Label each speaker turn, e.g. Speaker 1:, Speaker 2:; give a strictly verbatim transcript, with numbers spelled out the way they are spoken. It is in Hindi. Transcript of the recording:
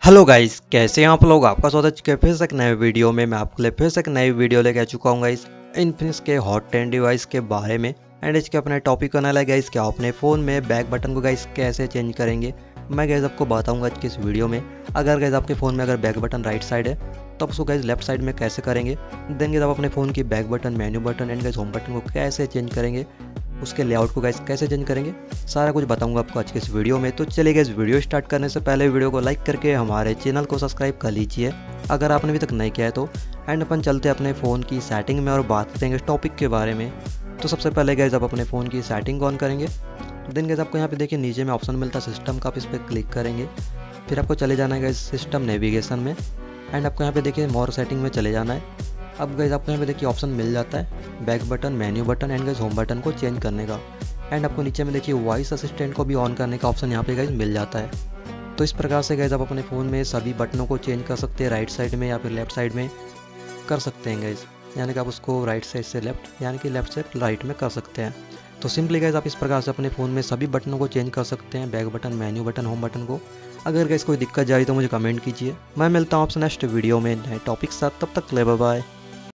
Speaker 1: हेलो गाइस, कैसे हैं आप लोग। आपका स्वागत है फिर से एक नए वीडियो में। मैं आपके लिए फिर से एक नई वीडियो लेके आ चुका हूँ गाइस इन्फिनिक्स के हॉट टेन डिवाइस के बारे में। एंड इसके अपने टॉपिक का नाम है गाइस कि आप अपने फ़ोन में बैक बटन को गाइस कैसे चेंज करेंगे। मैं गाइस आपको बताऊंगा आज की इस वीडियो में। अगर गाइस आपके फ़ोन में अगर बैक बटन राइट साइड है तो आप उसको गाइस लेफ्ट साइड में कैसे करेंगे। देन गाइस आप अपने फ़ोन की back button, menu button and guys home button को कैसे चेंज करेंगे, उसके लेआउट को गाइस कैसे चेंज करेंगे, सारा कुछ बताऊंगा आपको आज के इस वीडियो में। तो चलिए गाइस, वीडियो स्टार्ट करने से पहले वीडियो को लाइक करके हमारे चैनल को सब्सक्राइब कर लीजिए अगर आपने अभी तक नहीं किया है तो। एंड अपन चलते हैं अपने फ़ोन की सेटिंग में और बात करेंगे इस टॉपिक के बारे में। तो सबसे पहले गाइस आप अपने फ़ोन की सेटिंग ऑन करेंगे। देन गाइस आपको यहाँ पे देखिए नीचे में ऑप्शन मिलता है सिस्टम का, आप इस पर क्लिक करेंगे। फिर आपको चले जाना है गाइस सिस्टम नेविगेशन में। एंड आपको यहाँ पे देखिए मोर सेटिंग में चले जाना है। अब गाइस आपको यहाँ पे देखिए ऑप्शन मिल जाता है back button, menu button and guys home button को चेंज करने का। एंड आपको नीचे में देखिए वॉइस असिस्टेंट को भी ऑन करने का ऑप्शन यहाँ पे गाइस मिल जाता है। तो इस प्रकार से गाइस आप अपने फ़ोन में सभी बटनों को चेंज कर सकते हैं, राइट साइड में या फिर लेफ्ट साइड में कर सकते हैं गाइस। यानी कि आप उसको राइट साइड से लेफ्ट यानी कि लेफ्ट से राइट में कर सकते हैं। तो सिंपली गाइस आप इस प्रकार से अपने फ़ोन में सभी बटनों को चेंज कर सकते हैं, back button, menu button, home button को। अगर गाइस कोई दिक्कत जा रही तो मुझे कमेंट कीजिए। मैं मिलता हूँ आपसे नेक्स्ट वीडियो में नए टॉपिक के साथ। तब तक ले बाय बाय।